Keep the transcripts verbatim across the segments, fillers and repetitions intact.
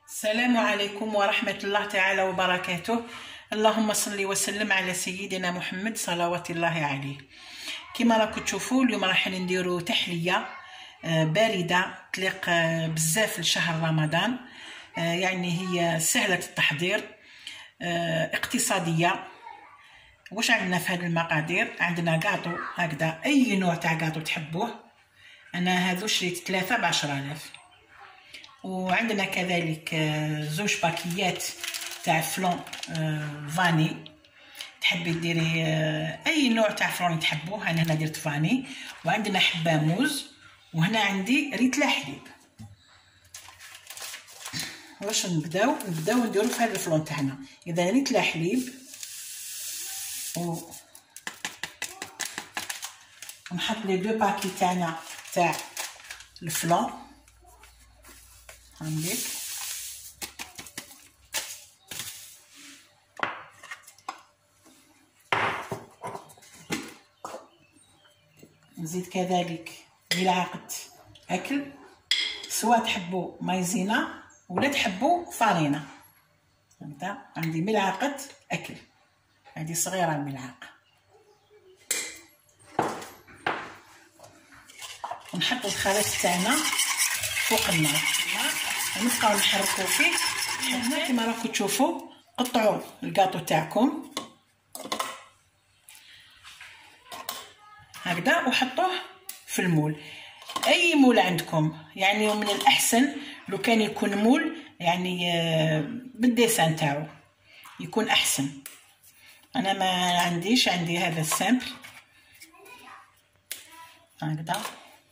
السلام عليكم ورحمة الله تعالى وبركاته. اللهم صل وسلم على سيدنا محمد صلوات الله عليه. كما راكم تشوفوا اليوم راح نديروا تحلية باردة تليق بزاف لشهر رمضان. يعني هي سهلة التحضير، اقتصادية. واش عندنا في هذه المقادير؟ عندنا كاطو هكذا، اي نوع تاع كاطو تحبوه. انا هذو شريت ثلاثة بعشرة آلاف. وعندنا كذلك زوج باكيات تاع فلون فاني. تحبي ديري اي نوع تاع فلون تحبوه، انا هنا درت فاني. وعندنا حبه موز، وهنا عندي ريتله حليب. واش نبداو نبداو نديرو في هذا الفلون تاعنا. اذا ريتله حليب و نحط لي دو باكي تاعنا تاع الفلون. عندك نزيد كذلك ملعقة أكل، سواء تحبوا مايزينا ولا تحبوا فارينة. فهمت؟ عندي ملعقة أكل، هذه صغيرة الملعقة. ونحط الخليط تاعنا فوق النار ونبقاو نحركو فيه. هنا كما راكم تشوفوا قطعوا الكاطو تاعكم هكذا وحطوه في المول، اي مول عندكم. يعني من الاحسن لو كان يكون مول يعني بالديسان تاعو يكون احسن. انا ما عنديش، عندي هذا السامبل هكذا.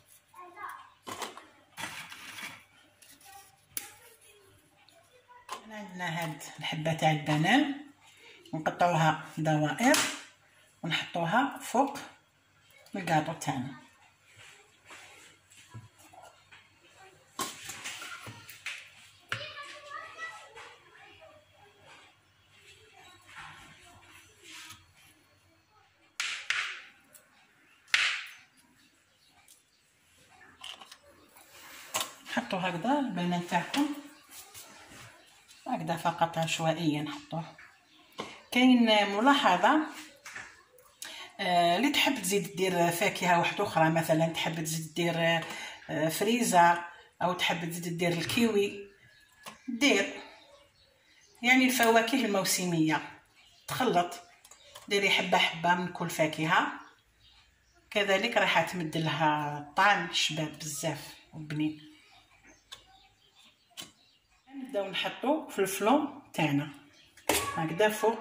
عندنا هاد الحبه تاع البنان نقطعوها دوائر ونحطوها فوق الكاطو تاعنا. حطوا هكذا البنان تاعكم هكذا فقط عشوائيا نحطوه. كاين ملاحظه آه اللي تحب تزيد دير فاكهه واحده اخرى، مثلا تحب تزيد دير آه فريزه او تحب تزيد دير الكيوي، دير يعني الفواكه الموسميه تخلط، ديري حبه حبه من كل فاكهه، كذلك راح تمد لها طعم شباب بزاف وبنين. نبداو نحطو في الفلون تاعنا هكذا فوق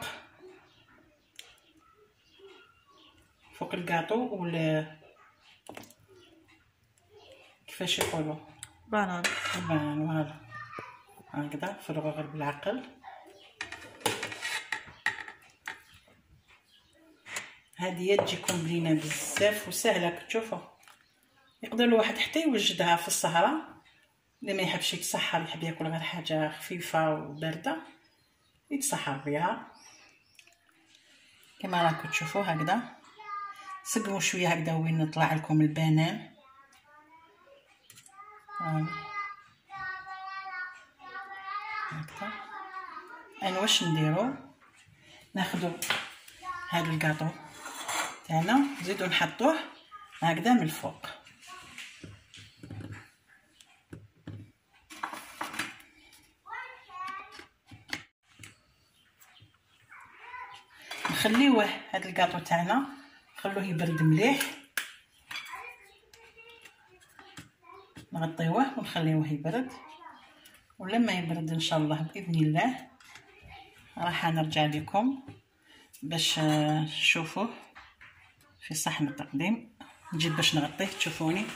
فوق الكاطو ولا كيفاش يقولوا بانان البنان. فوالا هكذا فرغوا غير بالعقل. هذه تجيكم بنينه بزاف وسهله. كتشوفوا يقدر الواحد حتى يوجدها في السهره، اللي ما يحبش يتسحر يحب ياكل غير حاجه خفيفه وبارده يتسحر بها. كما راكم تشوفوا هكذا سقموا شويه هكذا وين نطلع لكم البنان. هكذا انا واش نديرو، ناخذوا هذا الكاطو تاعنا نزيدو نحطوه هكذا من الفوق. نخليوه هذا الكاطو تاعنا نخلوه يبرد مليح، نغطيوه ونخليوه يبرد. ولما يبرد ان شاء الله باذن الله راح نرجع لكم باش تشوفوه في صحن التقديم. نجيب باش نغطيه تشوفوني.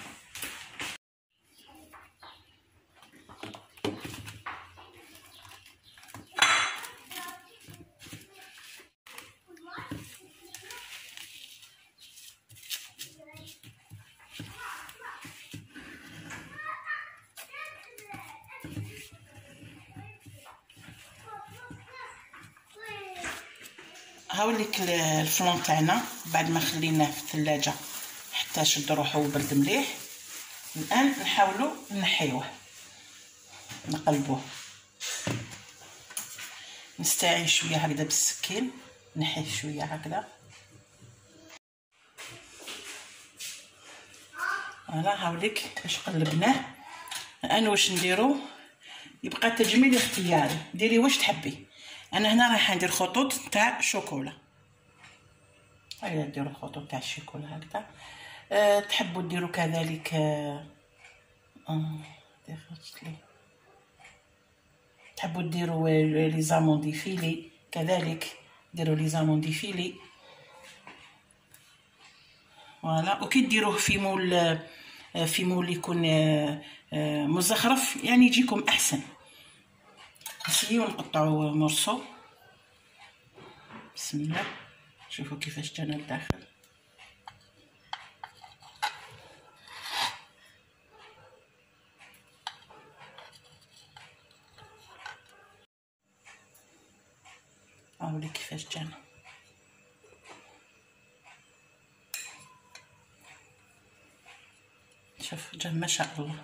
هاوليك الفلون تاعنا بعد ما خليناه في الثلاجه حتى شد روحو وبرد مليح. الان نحاولوا نحيوه نقلبوه. نستعين شويه هكذا بالسكين، نحيه شويه هكذا. فوالا هاوليك باش قلبناه. انا واش نديرو يبقى التجميل اختياري، ديري واش تحبي. انا هنا رايحه ندير خطوط تاع شوكولا، هيا ديروا خطوط تاع الشوكولا هكذا. أه تحبوا ديروا كذلك أه لي تحبوا ديروا لي زامون دي فيلي كذلك، ديروا لي زامون دي فيلي. فوالا وكي ديروه في مول في مول يكون مزخرف يعني يجيكم احسن. نسيو نقطعوا مرصو. بسم الله. شوفوا كيفاش جانا لداخل. هاولي كيفاش جانا. شوف جا ما شاء الله.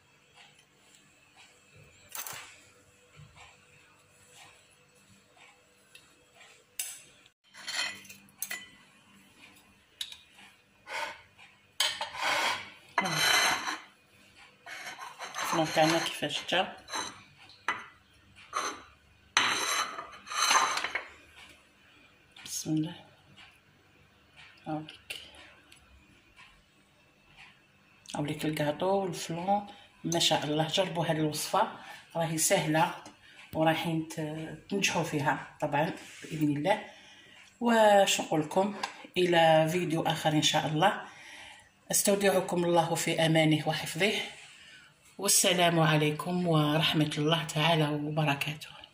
الفلون تاعنا كيفاش جا. بسم الله. هاوليك هاوليك الكاطو والفلون ما شاء الله. جربوا هذه الوصفه راهي سهله ورايحين تنجحوا فيها طبعا باذن الله. واش نقول لكم الى فيديو اخر ان شاء الله. استودعكم الله في امانه وحفظه، والسلام عليكم ورحمه الله تعالى وبركاته.